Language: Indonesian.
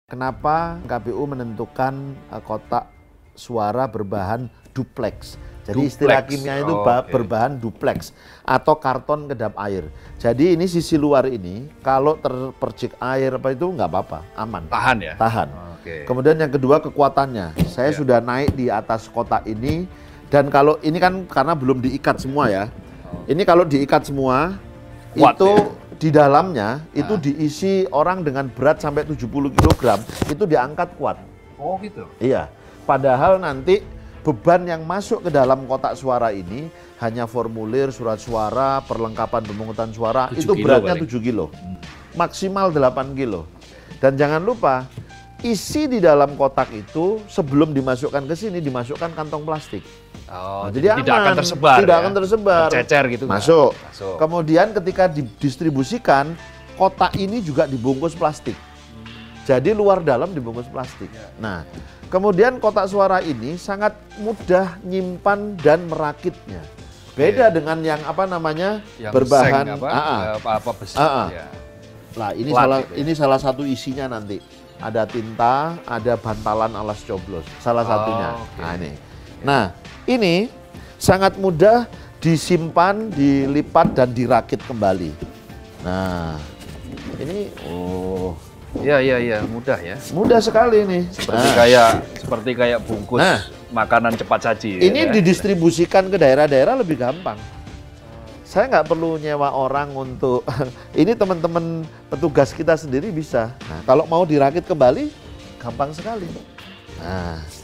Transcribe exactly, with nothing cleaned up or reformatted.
Kenapa K P U menentukan uh, kotak suara berbahan duplex? Jadi Duplex. istilah kimia itu Oh, okay. berbahan duplex atau karton kedap air. Jadi ini sisi luar ini kalau terpercik air apa itu nggak apa-apa, aman. Tahan ya? Tahan. Oh, okay. Kemudian yang kedua kekuatannya. Saya Ya. sudah naik di atas kotak ini dan kalau ini kan karena belum diikat semua ya. Oh. Ini kalau diikat semua Kuat, itu ya? di dalamnya itu Nah. diisi orang dengan berat sampai tujuh puluh kilogram itu diangkat kuat. Oh gitu? Iya, padahal nanti beban yang masuk ke dalam kotak suara ini hanya formulir, surat suara, perlengkapan pemungutan suara, tujuh itu kilo beratnya paling. tujuh kilo, maksimal delapan kilo. Dan jangan lupa, isi di dalam kotak itu sebelum dimasukkan ke sini dimasukkan kantong plastik. Oh, Nah, jadi, jadi tidak aman, akan tersebar tidak ya? akan tersebar. Tercecer gitu nggak? Masuk. Masuk. Kemudian ketika didistribusikan, kotak ini juga dibungkus plastik. Jadi luar dalam dibungkus plastik. Nah, kemudian kotak suara ini sangat mudah nyimpan dan merakitnya. Beda Oke. dengan yang apa namanya Yang berbahan seng apa, Ah, ah. apa, apa besi. Ah, ah. Ya. Lah ini Plat salah gitu ya? ini salah satu isinya nanti. Ada tinta, ada bantalan alas coblos. Salah Oh, satunya. oke. Nah, ini. Nah, ini sangat mudah disimpan, dilipat dan dirakit kembali. Nah, ini oh Iya, iya, iya, mudah ya. mudah sekali nih. Seperti Nah, kayak seperti kayak bungkus Nah. makanan cepat saji. ini ya. didistribusikan ke daerah-daerah lebih gampang. Saya nggak perlu nyewa orang untuk ini teman-teman petugas kita sendiri bisa. Nah, kalau mau dirakit kembali, gampang sekali. Nah.